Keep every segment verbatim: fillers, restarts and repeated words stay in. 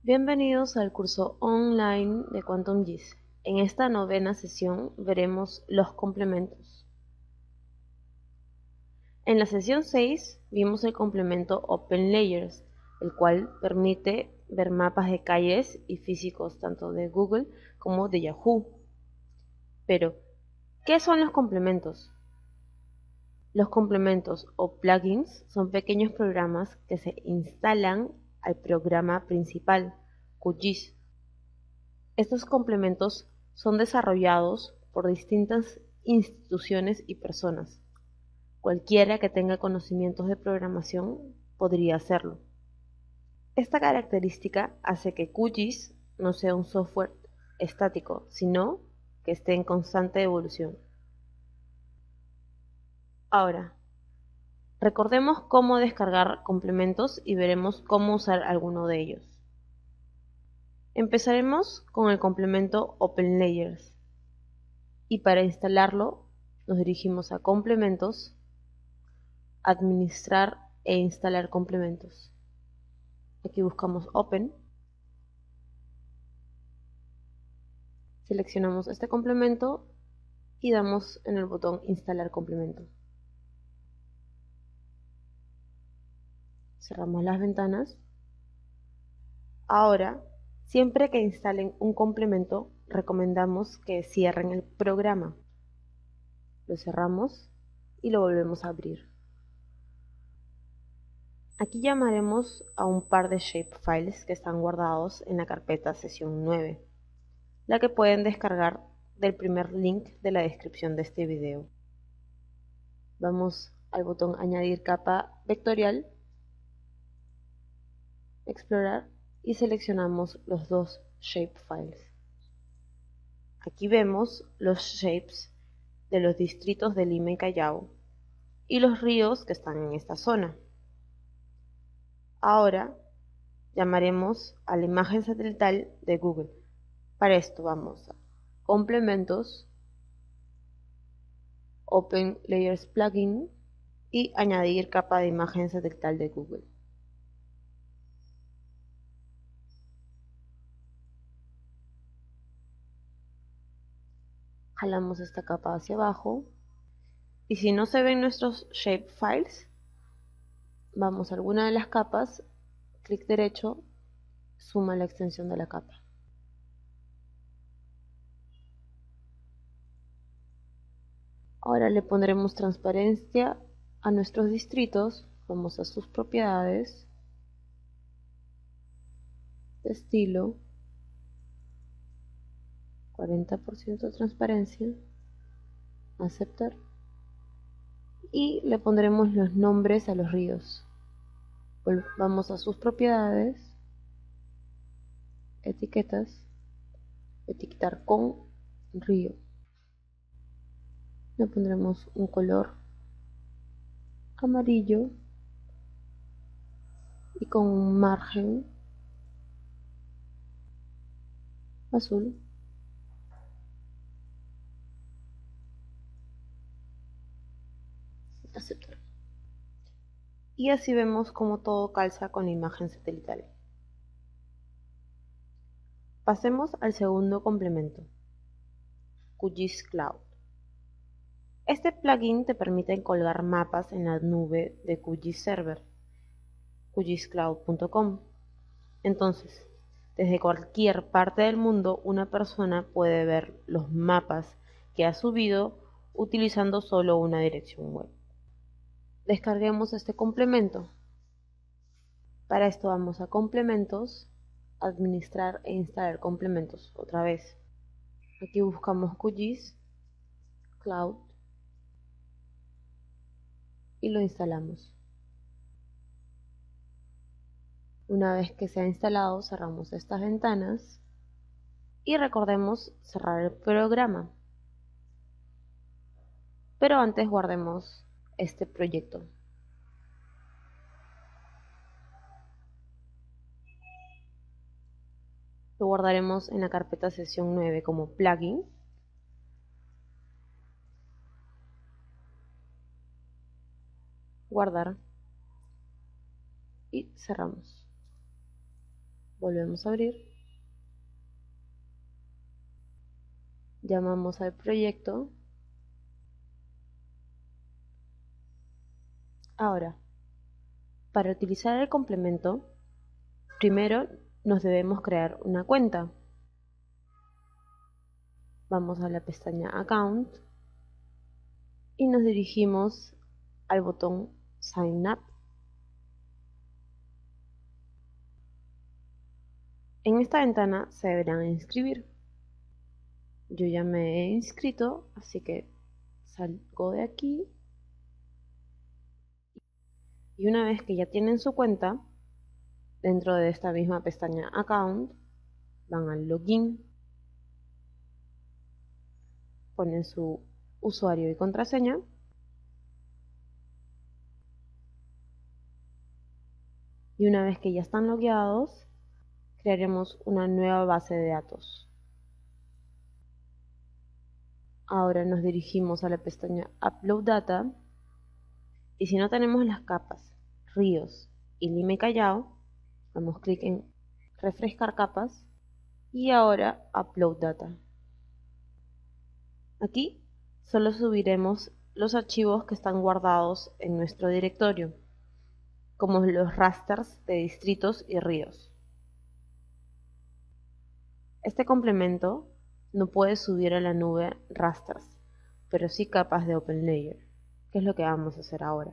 Bienvenidos al curso online de QuantumGIS. En esta novena sesión veremos los complementos. En la sesión seis vimos el complemento OpenLayers, el cual permite ver mapas de calles y físicos tanto de Google como de Yahoo. Pero, ¿qué son los complementos? Los complementos o plugins son pequeños programas que se instalan al programa principal, QGIS. Estos complementos son desarrollados por distintas instituciones y personas. Cualquiera que tenga conocimientos de programación podría hacerlo. Esta característica hace que QGIS no sea un software estático, sino que esté en constante evolución. Ahora, recordemos cómo descargar complementos y veremos cómo usar alguno de ellos. Empezaremos con el complemento OpenLayers y para instalarlo nos dirigimos a Complementos, Administrar e instalar complementos. Aquí buscamos Open, seleccionamos este complemento y damos en el botón Instalar complemento. Cerramos las ventanas. Ahora, siempre que instalen un complemento, recomendamos que cierren el programa. Lo cerramos y lo volvemos a abrir. Aquí llamaremos a un par de shapefiles que están guardados en la carpeta sesión nueve, la que pueden descargar del primer link de la descripción de este video. Vamos al botón Añadir capa vectorial, Explorar y seleccionamos los dos shapefiles. Aquí vemos los shapes de los distritos de Lima y Callao y los ríos que están en esta zona. Ahora llamaremos a la imagen satelital de Google. Para esto vamos a Complementos, Open Layers Plugin y añadir capa de imagen satelital de Google. Jalamos esta capa hacia abajo y si no se ven nuestros shapefiles, vamos a alguna de las capas, clic derecho, suma la extensión de la capa. Ahora le pondremos transparencia a nuestros distritos, vamos a sus propiedades, de estilo, cuarenta por ciento de transparencia, aceptar y le pondremos los nombres a los ríos. Vamos a sus propiedades, etiquetas, etiquetar con río. Le pondremos un color amarillo y con un margen azul. Aceptar. Y así vemos cómo todo calza con la imagen satelital. Pasemos al segundo complemento, QGIS Cloud. Este plugin te permite colgar mapas en la nube de QGIS Server, Q G I S cloud punto com. Entonces, desde cualquier parte del mundo, una persona puede ver los mapas que ha subido utilizando solo una dirección web. Descarguemos este complemento. Para esto vamos a Complementos, Administrar e instalar complementos otra vez. Aquí buscamos QGIS Cloud y lo instalamos. Una vez que se ha instalado, cerramos estas ventanas y recordemos cerrar el programa. Pero antes guardemos este proyecto. Lo guardaremos en la carpeta sesión nueve como plugin. Guardar y cerramos. Volvemos a abrir. Llamamos al proyecto. Ahora, para utilizar el complemento, primero nos debemos crear una cuenta. Vamos a la pestaña Account y nos dirigimos al botón Sign Up. En esta ventana se deberán inscribir. Yo ya me he inscrito, así que salgo de aquí. Y una vez que ya tienen su cuenta, dentro de esta misma pestaña Account, van al Login, ponen su usuario y contraseña y una vez que ya están logueados, crearemos una nueva base de datos. Ahora nos dirigimos a la pestaña Upload Data y si no tenemos las capas Ríos y Lima y Callao, damos clic en Refrescar capas y ahora Upload Data. Aquí solo subiremos los archivos que están guardados en nuestro directorio, como los rasters de distritos y ríos. Este complemento no puede subir a la nube rasters, pero sí capas de OpenLayer, que es lo que vamos a hacer ahora.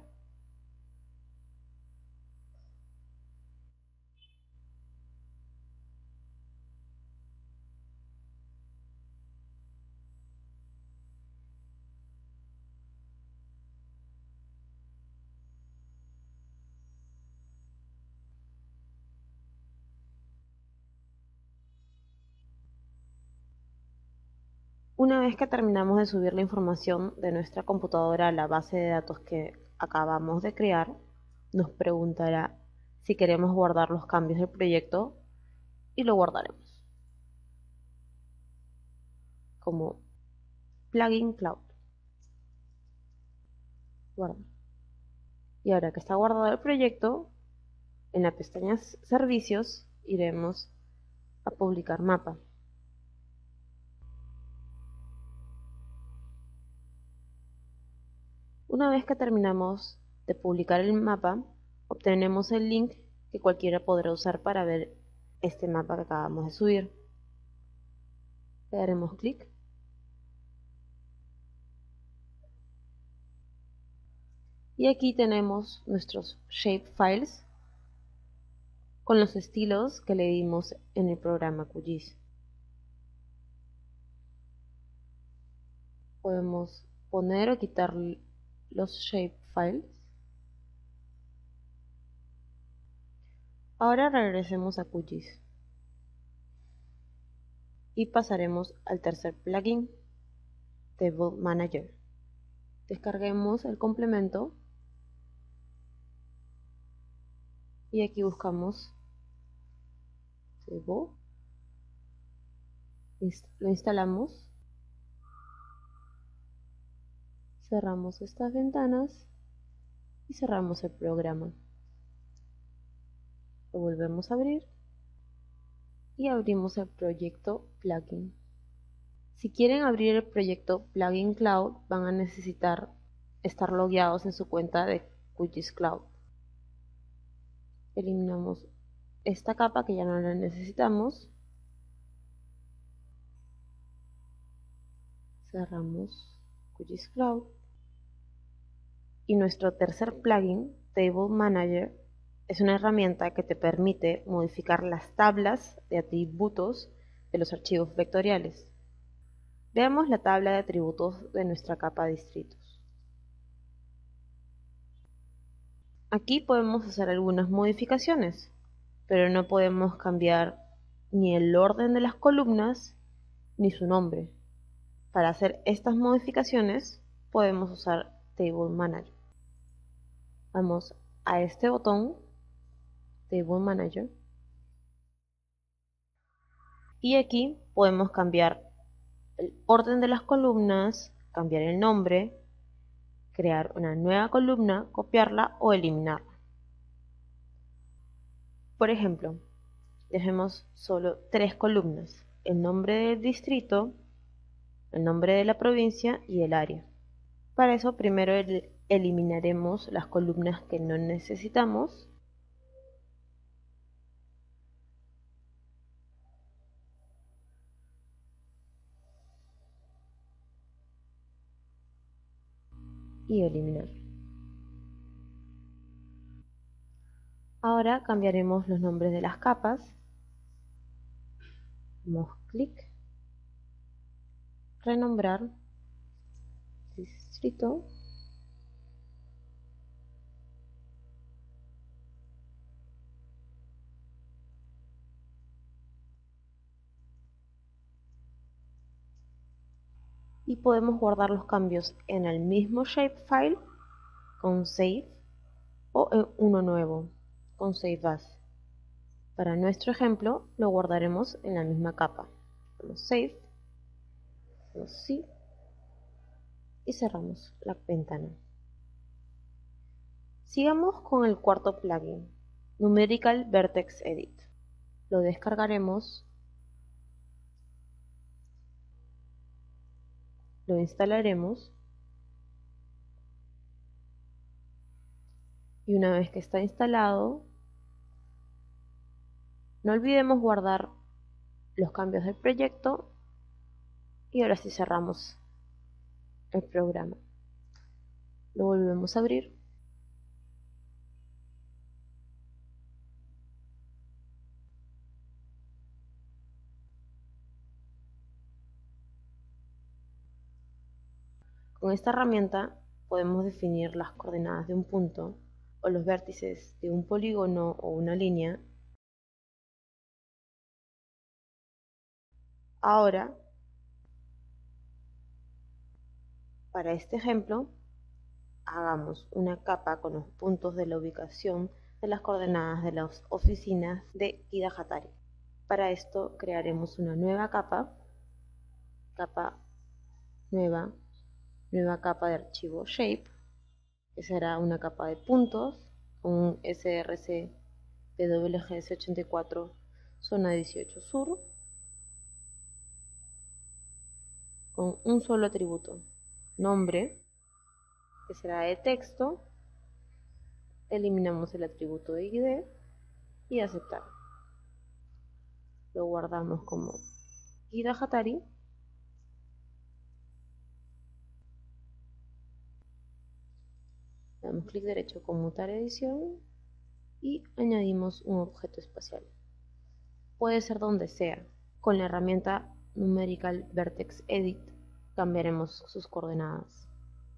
Una vez que terminamos de subir la información de nuestra computadora a la base de datos que acabamos de crear, nos preguntará si queremos guardar los cambios del proyecto y lo guardaremos como Plugin Cloud. Guarda. Y ahora que está guardado el proyecto, en la pestaña Servicios iremos a publicar mapa. Una vez que terminamos de publicar el mapa, obtenemos el link que cualquiera podrá usar para ver este mapa que acabamos de subir. Le daremos clic. Y aquí tenemos nuestros shapefiles con los estilos que le dimos en el programa Q G I S. Podemos poner o quitar los shapefiles. Ahora regresemos a Q G I S y pasaremos al tercer plugin, Table Manager. Descarguemos el complemento y aquí buscamos Table, lo instalamos, cerramos estas ventanas y cerramos el programa. Lo volvemos a abrir y abrimos el proyecto Plugin. Si quieren abrir el proyecto Plugin Cloud, van a necesitar estar logueados en su cuenta de Q G I S Cloud. Eliminamos esta capa que ya no la necesitamos. Cerramos Q G I S Cloud. Y nuestro tercer plugin, Table Manager, es una herramienta que te permite modificar las tablas de atributos de los archivos vectoriales. Veamos la tabla de atributos de nuestra capa de distritos. Aquí podemos hacer algunas modificaciones, pero no podemos cambiar ni el orden de las columnas ni su nombre. Para hacer estas modificaciones podemos usar Table Manager. Vamos a este botón, Table Manager, y aquí podemos cambiar el orden de las columnas, cambiar el nombre, crear una nueva columna, copiarla o eliminarla. Por ejemplo, dejemos solo tres columnas: el nombre del distrito, el nombre de la provincia y el área. Para eso primero el eliminaremos las columnas que no necesitamos. Y eliminar. Ahora cambiaremos los nombres de las capas. Damos clic, renombrar, distrito, y podemos guardar los cambios en el mismo shapefile con Save o en uno nuevo con Save As. Para nuestro ejemplo lo guardaremos en la misma capa. Damos Save, damos Sí y cerramos la ventana. Sigamos con el cuarto plugin, Numerical Vertex Edit. Lo descargaremos, lo instalaremos y una vez que está instalado, no olvidemos guardar los cambios del proyecto y ahora sí cerramos el programa. Lo volvemos a abrir. Con esta herramienta podemos definir las coordenadas de un punto o los vértices de un polígono o una línea. Ahora, para este ejemplo, hagamos una capa con los puntos de la ubicación de las coordenadas de las oficinas de Kida Hatari. Para esto crearemos una nueva capa, capa nueva, nueva capa de archivo Shape, que será una capa de puntos con un S R C P W G S ochenta y cuatro zona dieciocho sur, con un solo atributo, nombre, que será de texto. Eliminamos el atributo de I D y aceptar. Lo guardamos como Kida Hatari. Damos clic derecho, conmutar edición y añadimos un objeto espacial. Puede ser donde sea. Con la herramienta Numerical Vertex Edit cambiaremos sus coordenadas.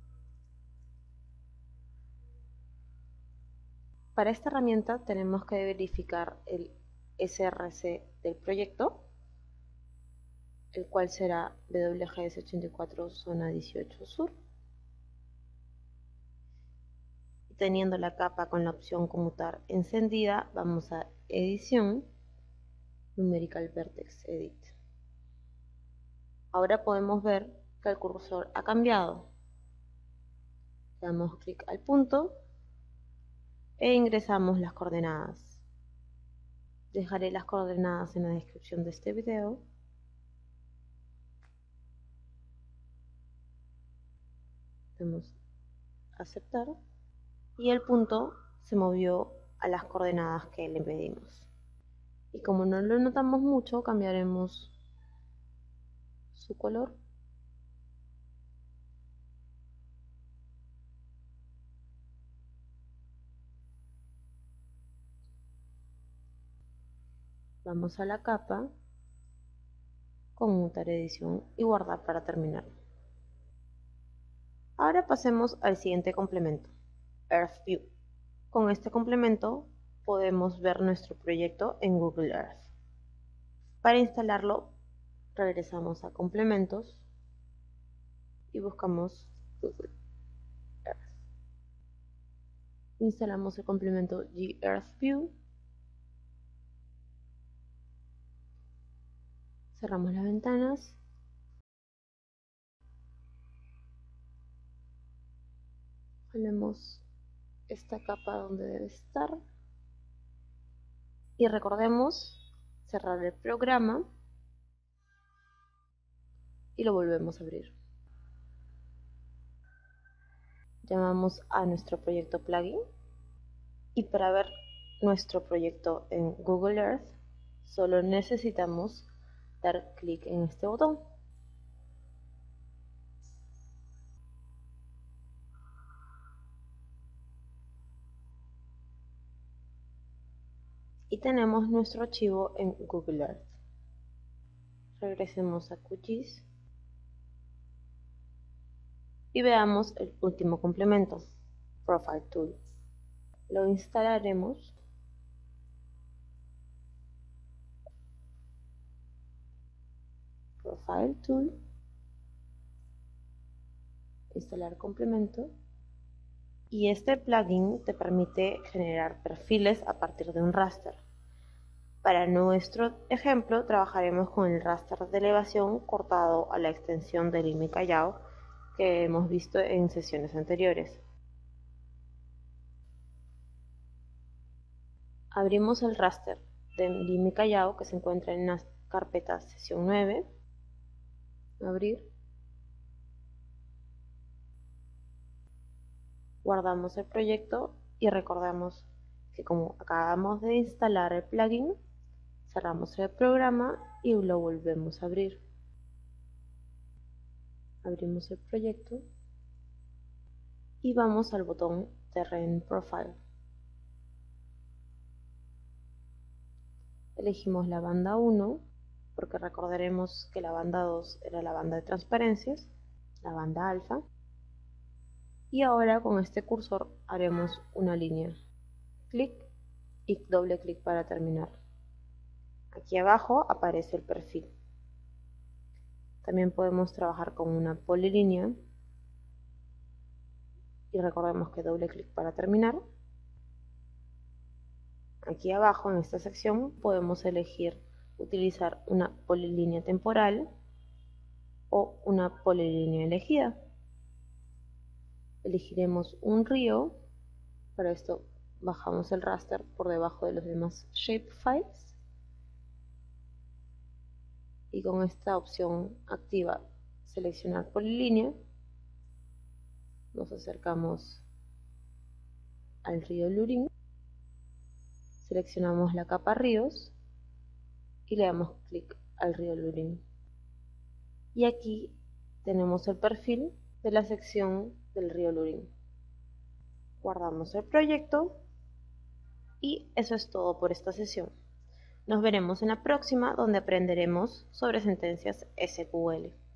Para esta herramienta tenemos que verificar el S R C del proyecto, el cual será W G S ochenta y cuatro zona dieciocho sur. Teniendo la capa con la opción conmutar encendida, vamos a edición, Numerical Vertex Edit. Ahora podemos ver que el cursor ha cambiado. Damos clic al punto e ingresamos las coordenadas. Dejaré las coordenadas en la descripción de este video. Damos a aceptar y el punto se movió a las coordenadas que le pedimos. Y como no lo notamos mucho, cambiaremos su color. Vamos a la capa, conmutar edición y guardar para terminar. Ahora pasemos al siguiente complemento, Earth View. Con este complemento podemos ver nuestro proyecto en Google Earth. Para instalarlo, regresamos a complementos y buscamos Google Earth. Instalamos el complemento GEarthView. Cerramos las ventanas. Jalemos esta capa donde debe estar. Y recordemos cerrar el programa y lo volvemos a abrir. Llamamos a nuestro proyecto plugin y para ver nuestro proyecto en Google Earth solo necesitamos dar clic en este botón. Y tenemos nuestro archivo en Google Earth. Regresemos a QGIS y veamos el último complemento, Profile Tool. Lo instalaremos Profile Tool, instalar complemento, y este plugin te permite generar perfiles a partir de un raster. Para nuestro ejemplo trabajaremos con el raster de elevación cortado a la extensión de Lime Callao que hemos visto en sesiones anteriores. Abrimos el raster de Lime Callao que se encuentra en la carpeta sesión nueve. Abrir. Guardamos el proyecto y recordamos que como acabamos de instalar el plugin, cerramos el programa y lo volvemos a abrir. Abrimos el proyecto y vamos al botón Terrain Profile. Elegimos la banda uno porque recordaremos que la banda dos era la banda de transparencias, la banda alfa. Y ahora con este cursor haremos una línea. Clic y doble clic para terminar. Aquí abajo aparece el perfil. También podemos trabajar con una polilínea. Y recordemos que doble clic para terminar. Aquí abajo en esta sección podemos elegir utilizar una polilínea temporal o una polilínea elegida. Elegiremos un río. Para esto bajamos el raster por debajo de los demás shapefiles. Y con esta opción activa seleccionar polilínea, nos acercamos al río Lurín, seleccionamos la capa ríos y le damos clic al río Lurín. Y aquí tenemos el perfil de la sección del río Lurín. Guardamos el proyecto y eso es todo por esta sesión. Nos veremos en la próxima donde aprenderemos sobre sentencias S Q L.